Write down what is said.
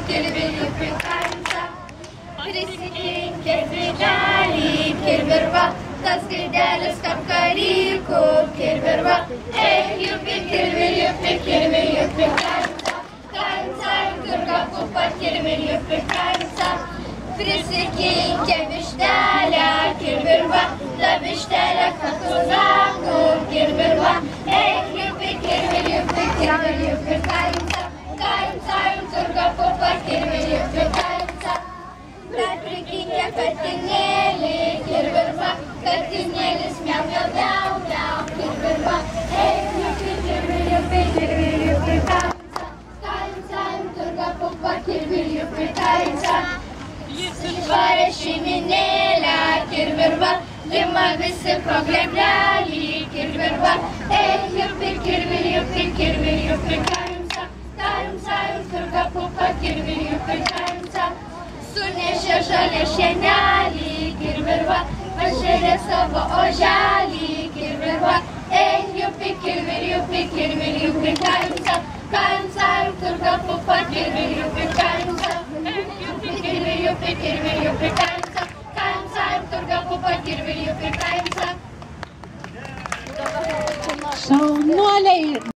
kirvir jupi kaimsa. Prisikinkė grįželį, kirvirva, tas grįdelis kapkarykų, kirvirva. Jupi, kirvir jupi kaimsa. Kaimsa, turga pupa, kirvir jupi kaimsa. Prisikinkė vištelę, kirvirva, ta vištelė katuzakų, kirvirva. Jupi, kirvir jupi kaimsa. Kaimsa, turga pupa, kirvir jupi kaimsa. Prikinkė katinėlį, kirvirva, katinėlis miau, miau, miau, miau, kirvirva. Jupi, kirvir jupi kaimsa. Kaimsa, turga pupa, kirvir jupi kaimsa. Išvarė šeiminėlę, kirvirva, lima visi pro gleblelį, kirvirva. Jupi, kirvir jupi kaimsa. Kaimsa, turga pupa, kirvir jupi kaimsa. Sunešė žalę šienelį, kirvirva, pažėrė savo oželį, kirvirva. Jupi, kirvir jupi kaimsa. Kaimsa, turga pupa, kirvir jupi kaimsa. Jupi, kirvir jupi kaimsa. Kaimsa, turga pupa, kirvir jupi kaimsa. Šaunuoliai.